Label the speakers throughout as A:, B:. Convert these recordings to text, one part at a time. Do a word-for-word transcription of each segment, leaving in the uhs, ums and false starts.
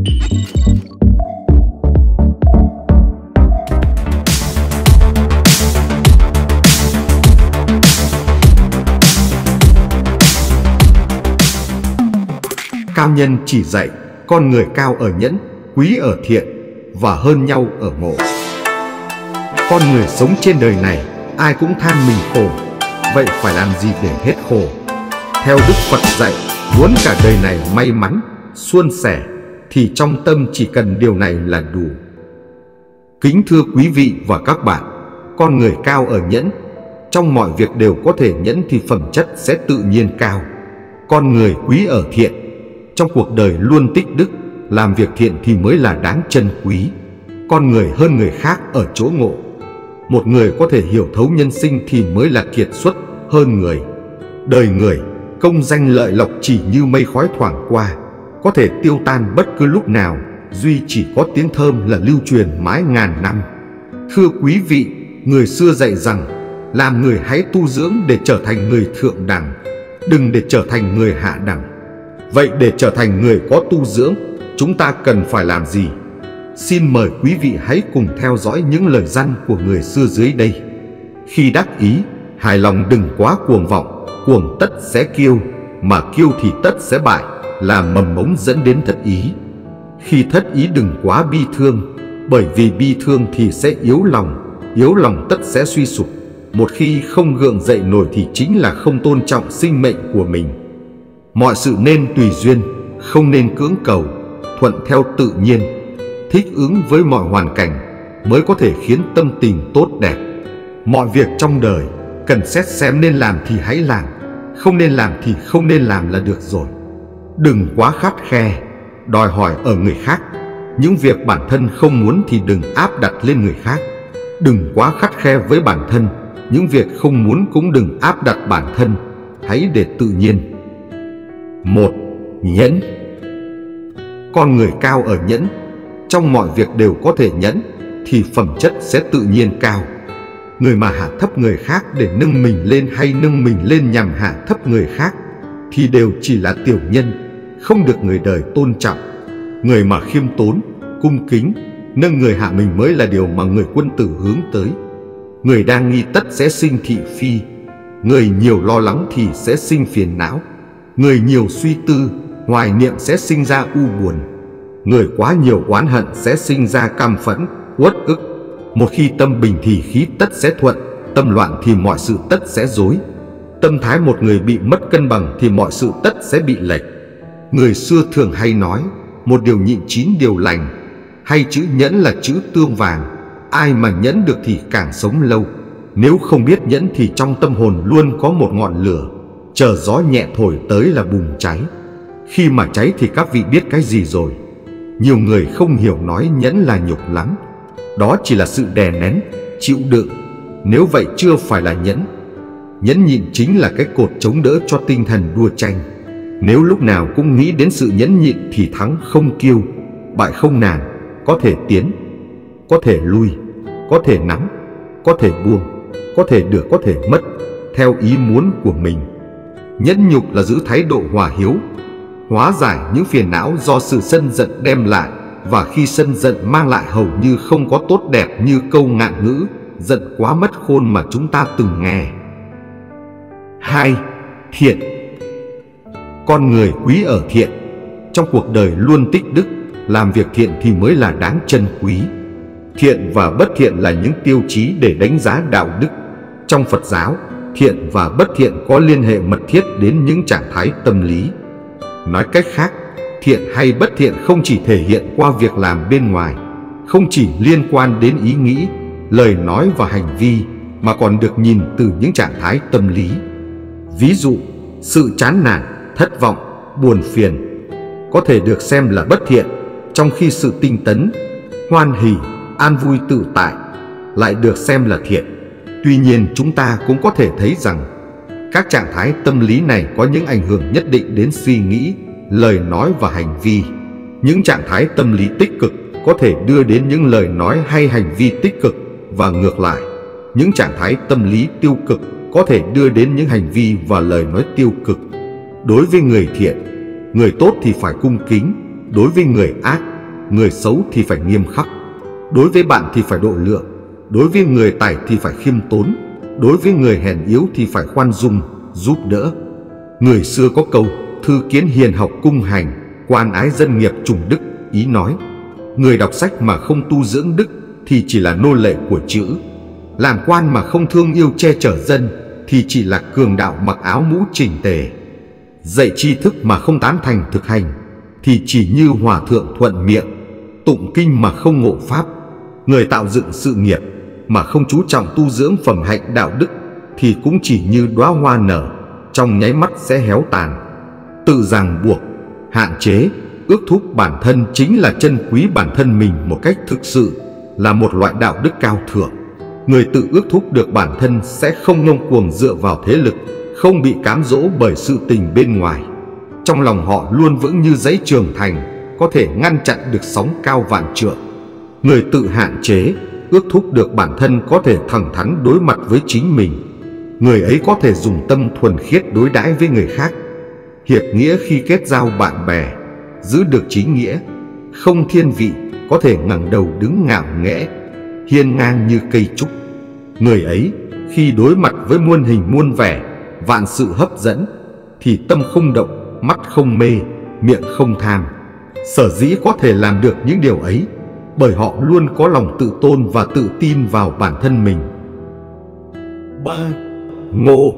A: Cao nhân chỉ dạy con người cao ở nhẫn, quý ở thiện và hơn nhau ở ngộ. Con người sống trên đời này ai cũng than mình khổ, vậy phải làm gì để hết khổ? Theo Đức Phật dạy, muốn cả đời này may mắn, suôn sẻ thì trong tâm chỉ cần điều này là đủ. Kính thưa quý vị và các bạn, con người cao ở nhẫn, trong mọi việc đều có thể nhẫn thì phẩm chất sẽ tự nhiên cao. Con người quý ở thiện, trong cuộc đời luôn tích đức, làm việc thiện thì mới là đáng trân quý. Con người hơn người khác ở chỗ ngộ. Một người có thể hiểu thấu nhân sinh thì mới là kiệt xuất hơn người. Đời người, công danh lợi lộc chỉ như mây khói thoảng qua, có thể tiêu tan bất cứ lúc nào, duy chỉ có tiếng thơm là lưu truyền mãi ngàn năm. Thưa quý vị, người xưa dạy rằng, làm người hãy tu dưỡng để trở thành người thượng đẳng, đừng để trở thành người hạ đẳng. Vậy để trở thành người có tu dưỡng, chúng ta cần phải làm gì? Xin mời quý vị hãy cùng theo dõi những lời răn của người xưa dưới đây. Khi đắc ý, hài lòng đừng quá cuồng vọng, cuồng tất sẽ kiêu, mà kiêu thì tất sẽ bại, là mầm mống dẫn đến thất ý. Khi thất ý đừng quá bi thương, bởi vì bi thương thì sẽ yếu lòng, yếu lòng tất sẽ suy sụp. Một khi không gượng dậy nổi thì chính là không tôn trọng sinh mệnh của mình. Mọi sự nên tùy duyên, không nên cưỡng cầu, thuận theo tự nhiên, thích ứng với mọi hoàn cảnh mới có thể khiến tâm tình tốt đẹp. Mọi việc trong đời cần xét xem nên làm thì hãy làm, không nên làm thì không nên làm là được rồi. Đừng quá khắt khe, đòi hỏi ở người khác. Những việc bản thân không muốn thì đừng áp đặt lên người khác. Đừng quá khắt khe với bản thân, những việc không muốn cũng đừng áp đặt bản thân, hãy để tự nhiên. Một. Nhẫn. Con người cao ở nhẫn, trong mọi việc đều có thể nhẫn thì phẩm chất sẽ tự nhiên cao. Người mà hạ thấp người khác để nâng mình lên hay nâng mình lên nhằm hạ thấp người khác thì đều chỉ là tiểu nhân, không được người đời tôn trọng. Người mà khiêm tốn, cung kính, nâng người hạ mình mới là điều mà người quân tử hướng tới. Người đa nghi tất sẽ sinh thị phi, người nhiều lo lắng thì sẽ sinh phiền não. Người nhiều suy tư, hoài niệm sẽ sinh ra u buồn. Người quá nhiều oán hận sẽ sinh ra cam phẫn, uất ức. Một khi tâm bình thì khí tất sẽ thuận, tâm loạn thì mọi sự tất sẽ rối. Tâm thái một người bị mất cân bằng thì mọi sự tất sẽ bị lệch. Người xưa thường hay nói, một điều nhịn chín điều lành, hay chữ nhẫn là chữ tương vàng. Ai mà nhẫn được thì càng sống lâu. Nếu không biết nhẫn thì trong tâm hồn luôn có một ngọn lửa, chờ gió nhẹ thổi tới là bùng cháy. Khi mà cháy thì các vị biết cái gì rồi? Nhiều người không hiểu nói nhẫn là nhục lắm. Đó chỉ là sự đè nén, chịu đựng. Nếu vậy chưa phải là nhẫn. Nhẫn nhịn chính là cái cột chống đỡ cho tinh thần đua tranh. Nếu lúc nào cũng nghĩ đến sự nhẫn nhịn thì thắng không kiêu, bại không nản, có thể tiến, có thể lui, có thể nắm, có thể buông, có thể được, có thể mất, theo ý muốn của mình. Nhẫn nhục là giữ thái độ hòa hiếu, hóa giải những phiền não do sự sân giận đem lại, và khi sân giận mang lại hầu như không có tốt đẹp như câu ngạn ngữ giận quá mất khôn mà chúng ta từng nghe. Hai. Thiện. Con người quý ở thiện, trong cuộc đời luôn tích đức, làm việc thiện thì mới là đáng trân quý. Thiện và bất thiện là những tiêu chí để đánh giá đạo đức. Trong Phật giáo, thiện và bất thiện có liên hệ mật thiết đến những trạng thái tâm lý. Nói cách khác, thiện hay bất thiện không chỉ thể hiện qua việc làm bên ngoài, không chỉ liên quan đến ý nghĩ, lời nói và hành vi, mà còn được nhìn từ những trạng thái tâm lý. Ví dụ, sự chán nản, thất vọng, buồn phiền có thể được xem là bất thiện, trong khi sự tinh tấn, hoan hỉ, an vui tự tại lại được xem là thiện. Tuy nhiên chúng ta cũng có thể thấy rằng các trạng thái tâm lý này có những ảnh hưởng nhất định đến suy nghĩ, lời nói và hành vi. Những trạng thái tâm lý tích cực có thể đưa đến những lời nói hay hành vi tích cực, và ngược lại, những trạng thái tâm lý tiêu cực có thể đưa đến những hành vi và lời nói tiêu cực. Đối với người thiện, người tốt thì phải cung kính, đối với người ác người xấu thì phải nghiêm khắc, đối với bạn thì phải độ lượng, đối với người tài thì phải khiêm tốn, đối với người hèn yếu thì phải khoan dung, giúp đỡ. Người xưa có câu thư kiến hiền học cung hành, quan ái dân nghiệp trùng đức, ý nói người đọc sách mà không tu dưỡng đức thì chỉ là nô lệ của chữ, làm quan mà không thương yêu che chở dân thì chỉ là cường đạo mặc áo mũ chỉnh tề, dạy tri thức mà không tán thành thực hành thì chỉ như hòa thượng thuận miệng, tụng kinh mà không ngộ pháp. Người tạo dựng sự nghiệp mà không chú trọng tu dưỡng phẩm hạnh đạo đức thì cũng chỉ như đóa hoa nở, trong nháy mắt sẽ héo tàn. Tự ràng buộc, hạn chế, ước thúc bản thân chính là trân quý bản thân mình một cách thực sự, là một loại đạo đức cao thượng. Người tự ước thúc được bản thân sẽ không ngông cuồng dựa vào thế lực, không bị cám dỗ bởi sự tình bên ngoài. Trong lòng họ luôn vững như dãy Trường Thành, có thể ngăn chặn được sóng cao vạn trượng. Người tự hạn chế, ước thúc được bản thân có thể thẳng thắn đối mặt với chính mình. Người ấy có thể dùng tâm thuần khiết đối đãi với người khác, hiệp nghĩa khi kết giao bạn bè, giữ được chính nghĩa, không thiên vị, có thể ngẩng đầu đứng ngạo nghễ, hiên ngang như cây trúc. Người ấy khi đối mặt với muôn hình muôn vẻ, vạn sự hấp dẫn thì tâm không động, mắt không mê, miệng không tham. Sở dĩ có thể làm được những điều ấy bởi họ luôn có lòng tự tôn và tự tin vào bản thân mình. Ba. Ngộ.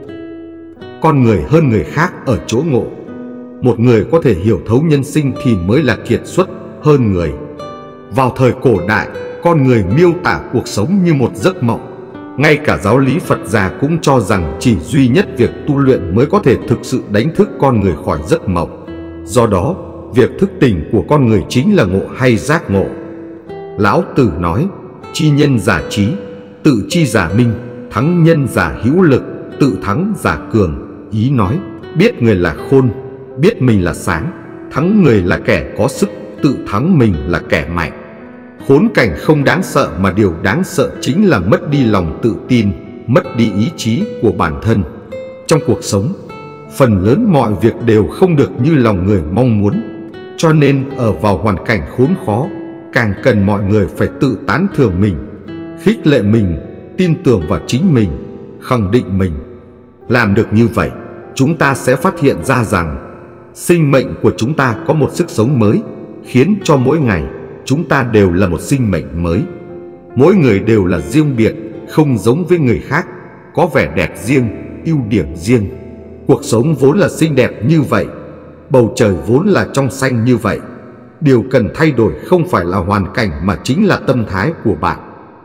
A: Con người hơn người khác ở chỗ ngộ. Một người có thể hiểu thấu nhân sinh thì mới là kiệt xuất hơn người. Vào thời cổ đại, con người miêu tả cuộc sống như một giấc mộng. Ngay cả giáo lý Phật gia cũng cho rằng chỉ duy nhất việc tu luyện mới có thể thực sự đánh thức con người khỏi giấc mộng. Do đó, việc thức tỉnh của con người chính là ngộ hay giác ngộ. Lão Tử nói, chi nhân giả trí, tự chi giả minh, thắng nhân giả hữu lực, tự thắng giả cường. Ý nói, biết người là khôn, biết mình là sáng, thắng người là kẻ có sức, tự thắng mình là kẻ mạnh. Khốn cảnh không đáng sợ mà điều đáng sợ chính là mất đi lòng tự tin, mất đi ý chí của bản thân. Trong cuộc sống, phần lớn mọi việc đều không được như lòng người mong muốn. Cho nên ở vào hoàn cảnh khốn khó, càng cần mọi người phải tự tán thưởng mình, khích lệ mình, tin tưởng vào chính mình, khẳng định mình. Làm được như vậy, chúng ta sẽ phát hiện ra rằng sinh mệnh của chúng ta có một sức sống mới, khiến cho mỗi ngày chúng ta đều là một sinh mệnh mới. Mỗi người đều là riêng biệt, không giống với người khác, có vẻ đẹp riêng, ưu điểm riêng. Cuộc sống vốn là xinh đẹp như vậy, bầu trời vốn là trong xanh như vậy. Điều cần thay đổi không phải là hoàn cảnh mà chính là tâm thái của bạn.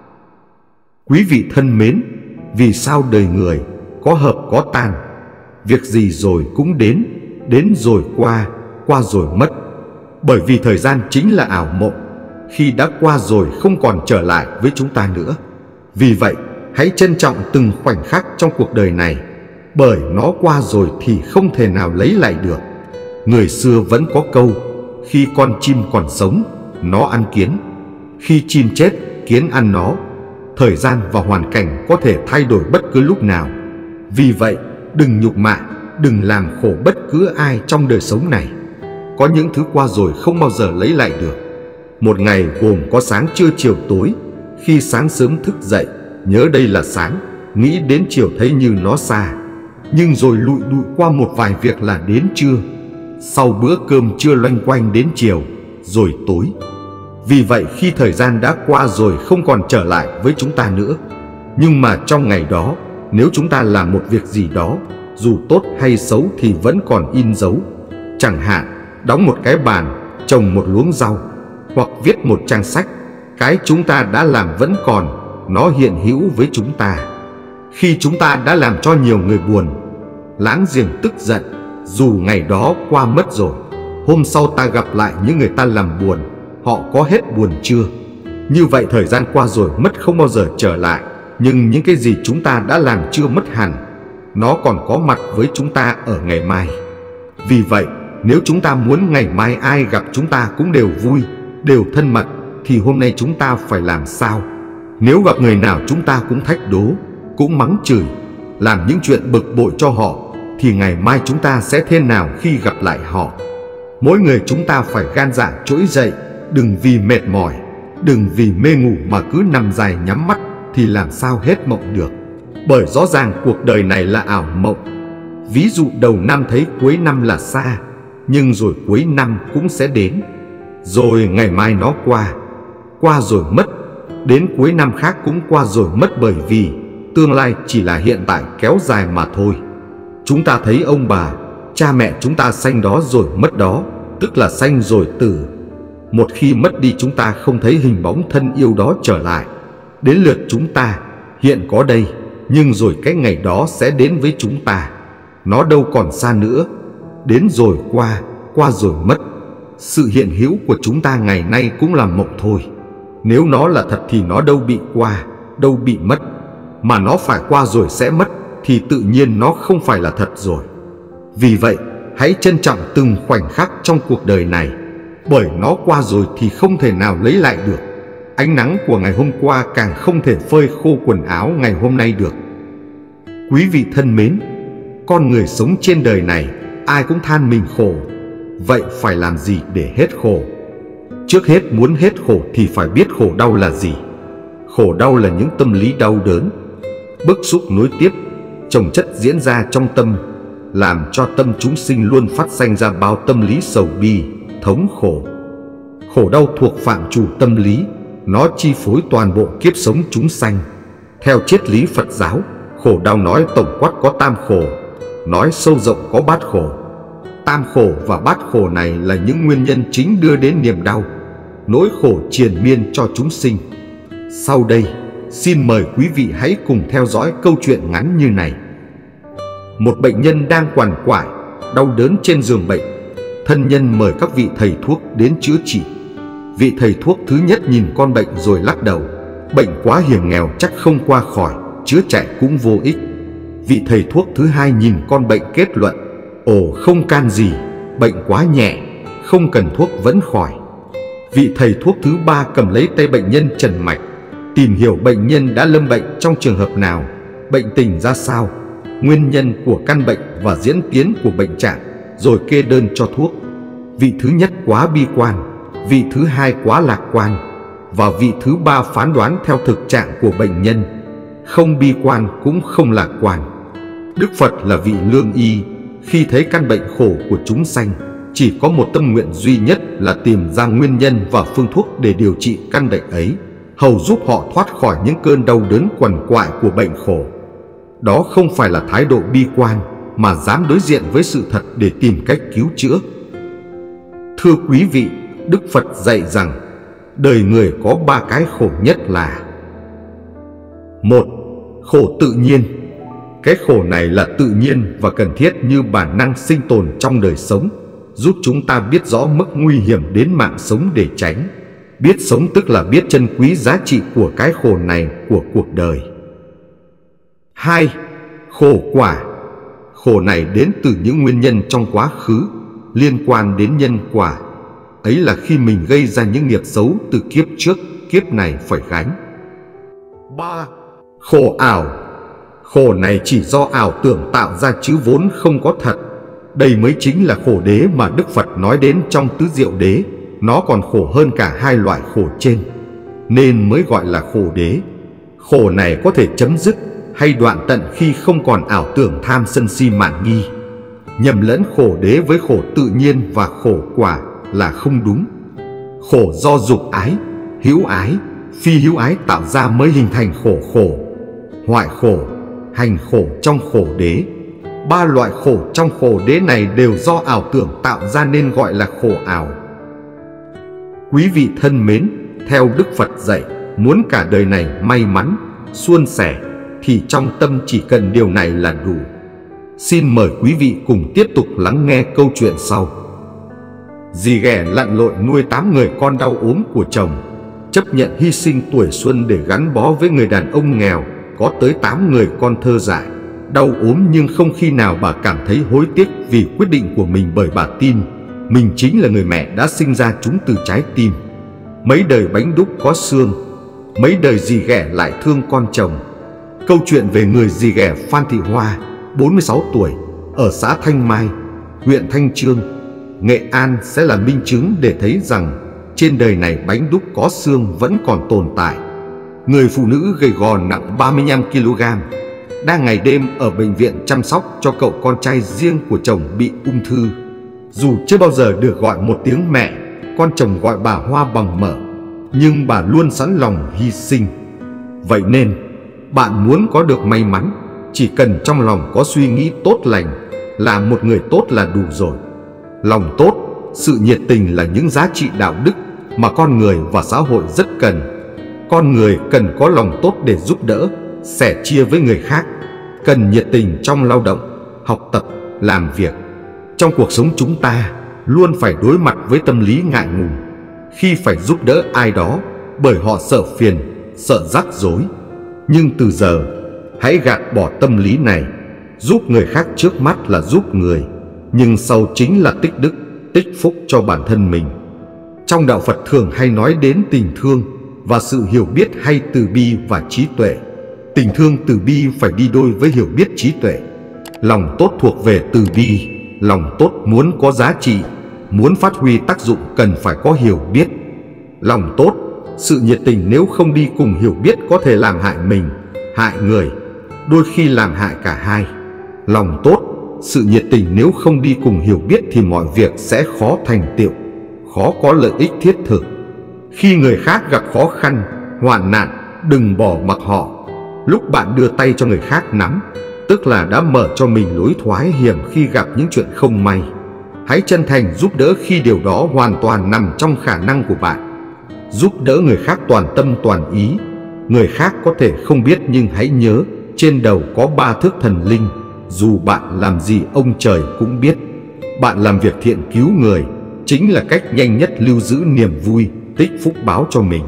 A: Quý vị thân mến, vì sao đời người có hợp có tan, việc gì rồi cũng đến, đến rồi qua, qua rồi mất. Bởi vì thời gian chính là ảo mộng, khi đã qua rồi không còn trở lại với chúng ta nữa. Vì vậy, hãy trân trọng từng khoảnh khắc trong cuộc đời này, bởi nó qua rồi thì không thể nào lấy lại được. Người xưa vẫn có câu, khi con chim còn sống, nó ăn kiến, khi chim chết, kiến ăn nó. Thời gian và hoàn cảnh có thể thay đổi bất cứ lúc nào. Vì vậy, đừng nhục mạ, đừng làm khổ bất cứ ai trong đời sống này. Có những thứ qua rồi không bao giờ lấy lại được. Một ngày gồm có sáng trưa chiều tối. Khi sáng sớm thức dậy, nhớ đây là sáng, nghĩ đến chiều thấy như nó xa. Nhưng rồi lụi đụi qua một vài việc là đến trưa. Sau bữa cơm trưa loanh quanh đến chiều, rồi tối. Vì vậy khi thời gian đã qua rồi không còn trở lại với chúng ta nữa. Nhưng mà trong ngày đó, nếu chúng ta làm một việc gì đó, dù tốt hay xấu thì vẫn còn in dấu. Chẳng hạn, đóng một cái bàn, trồng một luống rau, hoặc viết một trang sách. Cái chúng ta đã làm vẫn còn, nó hiện hữu với chúng ta. Khi chúng ta đã làm cho nhiều người buồn, láng giềng tức giận, dù ngày đó qua mất rồi, hôm sau ta gặp lại những người ta làm buồn, họ có hết buồn chưa? Như vậy thời gian qua rồi mất không bao giờ trở lại. Nhưng những cái gì chúng ta đã làm chưa mất hẳn, nó còn có mặt với chúng ta ở ngày mai. Vì vậy, nếu chúng ta muốn ngày mai ai gặp chúng ta cũng đều vui, đều thân mật, thì hôm nay chúng ta phải làm sao? Nếu gặp người nào chúng ta cũng thách đố, cũng mắng chửi, làm những chuyện bực bội cho họ, thì ngày mai chúng ta sẽ thế nào khi gặp lại họ? Mỗi người chúng ta phải gan dạ trỗi dậy, đừng vì mệt mỏi, đừng vì mê ngủ mà cứ nằm dài nhắm mắt thì làm sao hết mộng được. Bởi rõ ràng cuộc đời này là ảo mộng. Ví dụ đầu năm thấy cuối năm là xa, nhưng rồi cuối năm cũng sẽ đến. Rồi ngày mai nó qua, qua rồi mất, đến cuối năm khác cũng qua rồi mất, bởi vì tương lai chỉ là hiện tại kéo dài mà thôi. Chúng ta thấy ông bà, cha mẹ chúng ta sanh đó rồi mất đó, tức là sanh rồi tử. Một khi mất đi chúng ta không thấy hình bóng thân yêu đó trở lại. Đến lượt chúng ta, hiện có đây, nhưng rồi cái ngày đó sẽ đến với chúng ta. Nó đâu còn xa nữa, đến rồi qua, qua rồi mất. Sự hiện hữu của chúng ta ngày nay cũng là mộng thôi. Nếu nó là thật thì nó đâu bị qua, đâu bị mất. Mà nó phải qua rồi sẽ mất thì tự nhiên nó không phải là thật rồi. Vì vậy, hãy trân trọng từng khoảnh khắc trong cuộc đời này, bởi nó qua rồi thì không thể nào lấy lại được. Ánh nắng của ngày hôm qua càng không thể phơi khô quần áo ngày hôm nay được. Quý vị thân mến, con người sống trên đời này ai cũng than mình khổ. Vậy phải làm gì để hết khổ? Trước hết muốn hết khổ thì phải biết khổ đau là gì. Khổ đau là những tâm lý đau đớn, bức xúc nối tiếp, chồng chất diễn ra trong tâm, làm cho tâm chúng sinh luôn phát sinh ra bao tâm lý sầu bi, thống khổ. Khổ đau thuộc phạm trù tâm lý, nó chi phối toàn bộ kiếp sống chúng sanh. Theo triết lý Phật giáo, khổ đau nói tổng quát có tam khổ, nói sâu rộng có bát khổ. Tam khổ và bát khổ này là những nguyên nhân chính đưa đến niềm đau, nỗi khổ triền miên cho chúng sinh. Sau đây, xin mời quý vị hãy cùng theo dõi câu chuyện ngắn như này. Một bệnh nhân đang quằn quại, đau đớn trên giường bệnh. Thân nhân mời các vị thầy thuốc đến chữa trị. Vị thầy thuốc thứ nhất nhìn con bệnh rồi lắc đầu. Bệnh quá hiểm nghèo chắc không qua khỏi, chữa chạy cũng vô ích. Vị thầy thuốc thứ hai nhìn con bệnh kết luận. Ồ, không can gì, bệnh quá nhẹ, không cần thuốc vẫn khỏi. Vị thầy thuốc thứ ba cầm lấy tay bệnh nhân trần mạch, tìm hiểu bệnh nhân đã lâm bệnh trong trường hợp nào, bệnh tình ra sao, nguyên nhân của căn bệnh và diễn tiến của bệnh trạng, rồi kê đơn cho thuốc. Vị thứ nhất quá bi quan, vị thứ hai quá lạc quan, và vị thứ ba phán đoán theo thực trạng của bệnh nhân, không bi quan cũng không lạc quan. Đức Phật là vị lương y, khi thấy căn bệnh khổ của chúng sanh, chỉ có một tâm nguyện duy nhất là tìm ra nguyên nhân và phương thuốc để điều trị căn bệnh ấy, hầu giúp họ thoát khỏi những cơn đau đớn quằn quại của bệnh khổ. Đó không phải là thái độ bi quan, mà dám đối diện với sự thật để tìm cách cứu chữa. Thưa quý vị, Đức Phật dạy rằng đời người có ba cái khổ nhất là: một. Khổ tự nhiên. Cái khổ này là tự nhiên và cần thiết như bản năng sinh tồn trong đời sống, giúp chúng ta biết rõ mức nguy hiểm đến mạng sống để tránh. Biết sống tức là biết trân quý giá trị của cái khổ này của cuộc đời. Hai. Khổ quả. Khổ này đến từ những nguyên nhân trong quá khứ, liên quan đến nhân quả. Ấy là khi mình gây ra những nghiệp xấu từ kiếp trước, kiếp này phải gánh. Ba. Khổ ảo. Khổ này chỉ do ảo tưởng tạo ra chứ vốn không có thật. Đây mới chính là khổ đế mà Đức Phật nói đến trong Tứ Diệu Đế. Nó còn khổ hơn cả hai loại khổ trên, nên mới gọi là khổ đế. Khổ này có thể chấm dứt hay đoạn tận khi không còn ảo tưởng tham sân si mạn nghi. Nhầm lẫn khổ đế với khổ tự nhiên và khổ quả là không đúng. Khổ do dục ái, hữu ái, phi hữu ái tạo ra mới hình thành khổ khổ, hoại khổ, hành khổ trong khổ đế. Ba loại khổ trong khổ đế này đều do ảo tưởng tạo ra nên gọi là khổ ảo. Quý vị thân mến, theo Đức Phật dạy, muốn cả đời này may mắn, suôn sẻ, thì trong tâm chỉ cần điều này là đủ. Xin mời quý vị cùng tiếp tục lắng nghe câu chuyện sau. Dì ghẻ lặn lội nuôi tám người con đau ốm của chồng, chấp nhận hy sinh tuổi xuân để gắn bó với người đàn ông nghèo, có tới tám người con thơ dại. Đau ốm nhưng không khi nào bà cảm thấy hối tiếc vì quyết định của mình, bởi bà tin mình chính là người mẹ đã sinh ra chúng từ trái tim. Mấy đời bánh đúc có xương, mấy đời dì ghẻ lại thương con chồng. Câu chuyện về người dì ghẻ Phan Thị Hoa, bốn mươi sáu tuổi, ở xã Thanh Mai, huyện Thanh Chương, Nghệ An sẽ là minh chứng để thấy rằng trên đời này bánh đúc có xương vẫn còn tồn tại. Người phụ nữ gầy gò nặng ba mươi lăm ki lô gam đang ngày đêm ở bệnh viện chăm sóc cho cậu con trai riêng của chồng bị ung thư. Dù chưa bao giờ được gọi một tiếng mẹ, con chồng gọi bà Hoa bằng mợ, nhưng bà luôn sẵn lòng hy sinh. Vậy nên, bạn muốn có được may mắn, chỉ cần trong lòng có suy nghĩ tốt lành, là một người tốt là đủ rồi. Lòng tốt, sự nhiệt tình là những giá trị đạo đức mà con người và xã hội rất cần. Con người cần có lòng tốt để giúp đỡ, sẻ chia với người khác, cần nhiệt tình trong lao động, học tập, làm việc. Trong cuộc sống chúng ta luôn phải đối mặt với tâm lý ngại ngùng khi phải giúp đỡ ai đó, bởi họ sợ phiền, sợ rắc rối. Nhưng từ giờ, hãy gạt bỏ tâm lý này. Giúp người khác trước mắt là giúp người, nhưng sau chính là tích đức, tích phúc cho bản thân mình. Trong đạo Phật thường hay nói đến tình thương và sự hiểu biết hay từ bi và trí tuệ. Tình thương từ bi phải đi đôi với hiểu biết trí tuệ. Lòng tốt thuộc về từ bi. Lòng tốt muốn có giá trị, muốn phát huy tác dụng cần phải có hiểu biết. Lòng tốt, sự nhiệt tình nếu không đi cùng hiểu biết có thể làm hại mình, hại người, đôi khi làm hại cả hai. Lòng tốt, sự nhiệt tình nếu không đi cùng hiểu biết thì mọi việc sẽ khó thành tựu, khó có lợi ích thiết thực. Khi người khác gặp khó khăn, hoạn nạn, đừng bỏ mặc họ. Lúc bạn đưa tay cho người khác nắm, tức là đã mở cho mình lối thoái hiểm khi gặp những chuyện không may. Hãy chân thành giúp đỡ khi điều đó hoàn toàn nằm trong khả năng của bạn. Giúp đỡ người khác toàn tâm toàn ý. Người khác có thể không biết nhưng hãy nhớ, trên đầu có ba thước thần linh, dù bạn làm gì ông trời cũng biết. Bạn làm việc thiện cứu người chính là cách nhanh nhất lưu giữ niềm vui, tích phúc báo cho mình.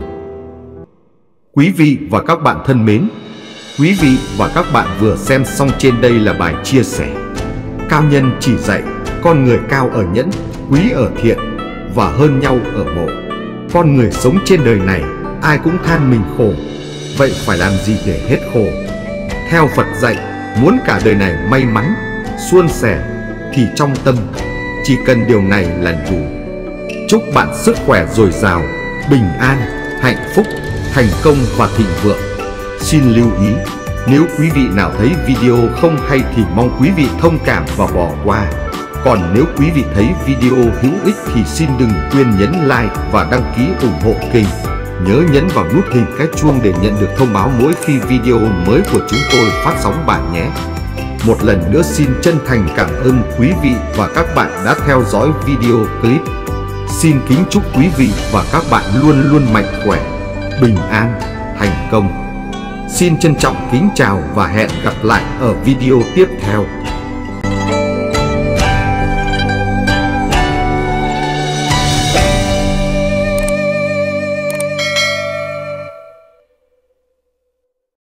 A: Quý vị và các bạn thân mến, quý vị và các bạn vừa xem xong trên đây là bài chia sẻ Cao nhân chỉ dạy con người cao ở nhẫn, quý ở thiện và hơn nhau ở ngộ. Con người sống trên đời này ai cũng than mình khổ, vậy phải làm gì để hết khổ? Theo Phật dạy, muốn cả đời này may mắn, suôn sẻ thì trong tâm chỉ cần điều này là đủ. Chúc bạn sức khỏe dồi dào, bình an, hạnh phúc, thành công và thịnh vượng. Xin lưu ý, nếu quý vị nào thấy video không hay thì mong quý vị thông cảm và bỏ qua. Còn nếu quý vị thấy video hữu ích thì xin đừng quên nhấn like và đăng ký ủng hộ kênh. Nhớ nhấn vào nút hình cái chuông để nhận được thông báo mỗi khi video mới của chúng tôi phát sóng bạn nhé. Một lần nữa xin chân thành cảm ơn quý vị và các bạn đã theo dõi video clip. Xin kính chúc quý vị và các bạn luôn luôn mạnh khỏe, bình an, thành công. Xin trân trọng kính chào và hẹn gặp lại ở video tiếp theo.